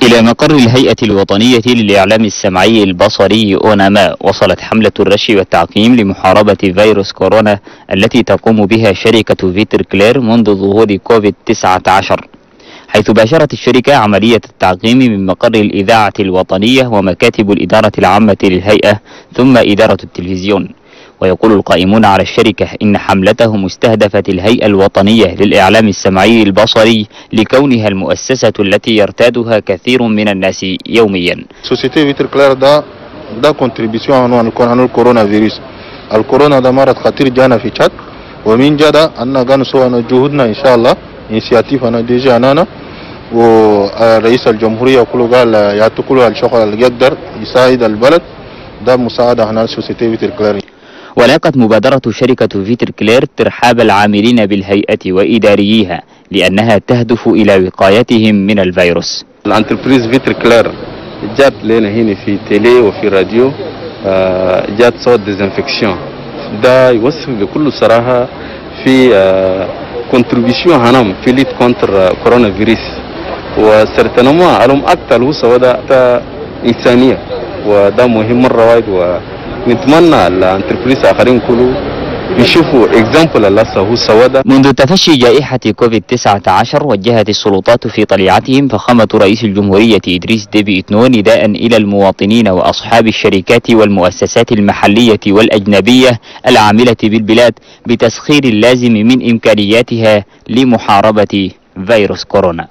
إلى مقر الهيئة الوطنية للإعلام السمعي البصري أوناما وصلت حملة الرش والتعقيم لمحاربة فيروس كورونا التي تقوم بها شركة فيتر كلير منذ ظهور كوفيد-19، حيث باشرت الشركة عملية التعقيم من مقر الإذاعة الوطنية ومكاتب الإدارة العامة للهيئة ثم إدارة التلفزيون. ويقول القائمون على الشركة إن حملتهم استهدفت الهيئة الوطنية للإعلام السمعي البصري لكونها المؤسسة التي يرتادها كثير من الناس يوميا. سوسيتي فيتر كلير ده كونتريبيسيون عن الكورونا فيروس. الكورونا ده مرض خطير جانا في تشاد، ومن جدا أننا قانسوا جهودنا إن شاء الله إنسياتيف أنا ديجي أنا ورئيس الجمهورية كله قال يعطوا كل الشغل اللي يقدر يساعد البلد، ده مساعدة هنا سوسيتي فيتر كلير. ولاقت مبادرة شركة فيتر كلير ترحاب العاملين بالهيئة وإدارييها لأنها تهدف إلى وقايتهم من الفيروس. الانتربريز فيتر كلير جات لنا هنا في تيلي وفي راديو، جات صوت ديزنفكسيون، ده يوصف بكل صراحة في كونتريبيسيون هنم في ليت كونتر كورونا فيروس، وسرتنما علم أكتر هو سودا إنسانية، وده مهم مرة وايد، ونتمنى الانتربريز آخرين كله يشوفوا اكزامبل الله هو سودا. منذ تفشي جائحة كوفيد-19 وجهت السلطات في طليعتهم فخامة رئيس الجمهورية إدريس ديبي إتنو نداء إلى المواطنين وأصحاب الشركات والمؤسسات المحلية والأجنبية العاملة بالبلاد بتسخير اللازم من إمكانياتها لمحاربة فيروس كورونا.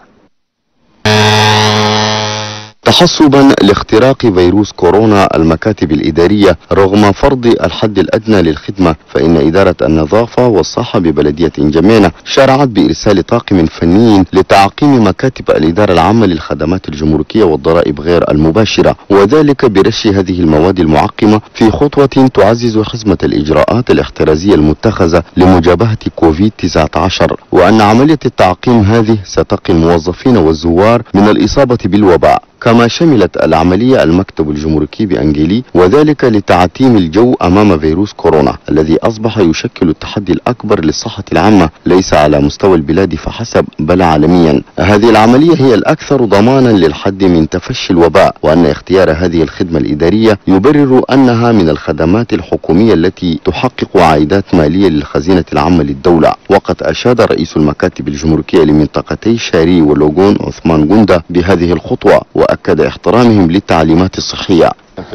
تحسبا لاختراق فيروس كورونا المكاتب الإدارية رغم فرض الحد الأدنى للخدمة، فإن إدارة النظافة والصحة ببلدية جمينة شرعت بإرسال طاقم فني لتعقيم مكاتب الإدارة العامة للخدمات الجمركية والضرائب غير المباشرة، وذلك برش هذه المواد المعقمة في خطوة تعزز حزمة الإجراءات الاحترازية المتخذة لمجابهة كوفيد-19، وأن عملية التعقيم هذه ستقي الموظفين والزوار من الإصابة بالوباء. كما شملت العملية المكتب الجمركي بأنجيلي، وذلك لتعتيم الجو أمام فيروس كورونا الذي أصبح يشكل التحدي الأكبر للصحة العامة ليس على مستوى البلاد فحسب بل عالميا. هذه العملية هي الأكثر ضمانا للحد من تفشي الوباء، وأن اختيار هذه الخدمة الإدارية يبرر أنها من الخدمات الحكومية التي تحقق عائدات مالية للخزينة العامة للدولة. وقد أشاد رئيس المكاتب الجمركية لمنطقتي شاري ولوغون عثمان جندة بهذه الخطوة، وأكد احترامهم للتعليمات الصحية.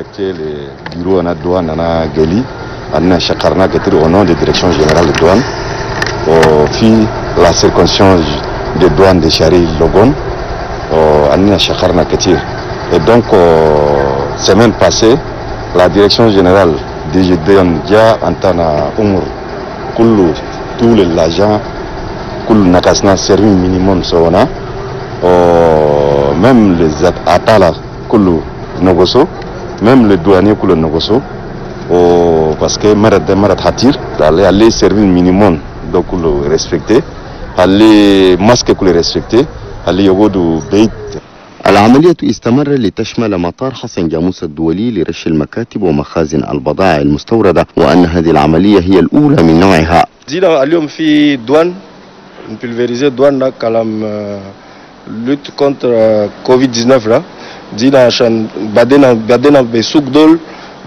أنا شكرنا كثير au nom de direction générale de douane وفي la circonscription de douane de Chari Logon أنا شكرنا كثير. Et donc semaine passée la direction générale de Gédéon جاء أنتنا أمور كل tous les agents كل نقصنا service minimum سونا même les atala كله نغوصو même les douaniers كله نغوصو parce que مرات حتير aller servir minimum donc كله respecté aller masque كله respecté aller يغودو بيت. العملية استمر لتشمل مطار حسن جاموس الدولي لرش المكاتب ومخازن البضائع المستوردة، وأن هذه العملية هي الأولى من نوعها. زينا اليوم في دوان نبلفيريزي دوان كلام lutte contre Covid-19 là, dina عشان بعدين بسوق دول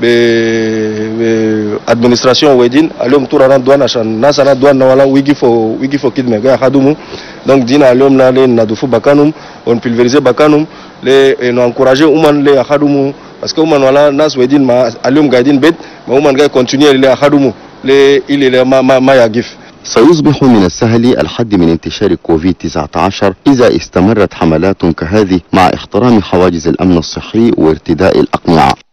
بادمنستراسيون ويدين اليوم تورا دوان عشان ناس انا دوان ولا ويجي فو كدمه غا خدمو دونك دينا اليوم نالي ندفو بكانهم ونبلفيريزي بكانهم لي نانكوراجي اومان لي خدمو باسكو اومان ولا ناس ويدين ما اليوم قاعدين بيت ما اومان غا كونتينيو لي خدمو لي الى ما يقف. سيصبح من السهل الحد من انتشار كوفيد-19 إذا استمرت حملات كهذه مع احترام حواجز الأمن الصحي وارتداء الأقنعة.